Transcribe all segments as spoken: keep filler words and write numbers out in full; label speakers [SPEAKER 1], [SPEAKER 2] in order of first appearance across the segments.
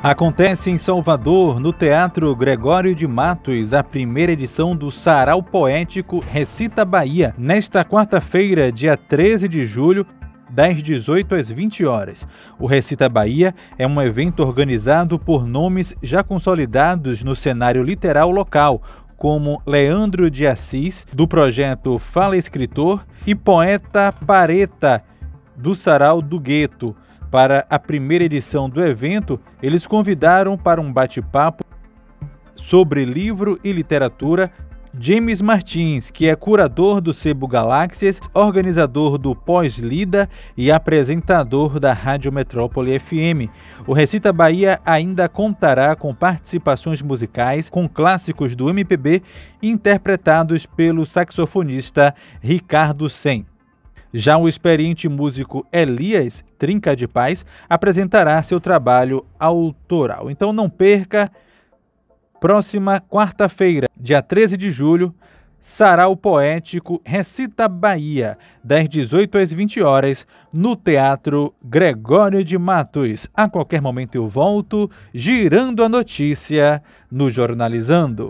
[SPEAKER 1] Acontece em Salvador, no Teatro Gregório de Matos, a primeira edição do Sarau Poético Recita Bahia, nesta quarta-feira, dia treze de julho, das dezoito às vinte horas. O Recita Bahia é um evento organizado por nomes já consolidados no cenário literal local, como Leandro de Assis, do projeto Fala Escritor, e Poeta Pareta, do Sarau do Gueto. Para a primeira edição do evento, eles convidaram para um bate-papo sobre livro e literatura James Martins, que é curador do Sebo Galáxias, organizador do Pós-Lida e apresentador da Rádio Metrópole F M. O Recita Bahia ainda contará com participações musicais com clássicos do M P B interpretados pelo saxofonista Ricardo Sen. Já o experiente músico Elias Trinca de Paz apresentará seu trabalho autoral. Então não perca, próxima quarta-feira, dia treze de julho, Sarau Poético Recita Bahia, das dezoito às vinte horas, no Teatro Gregório de Matos. A qualquer momento eu volto, girando a notícia no Jornalizando.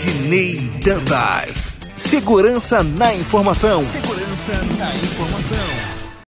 [SPEAKER 2] Ednei Dantas. Segurança na informação.
[SPEAKER 3] Segurança na informação.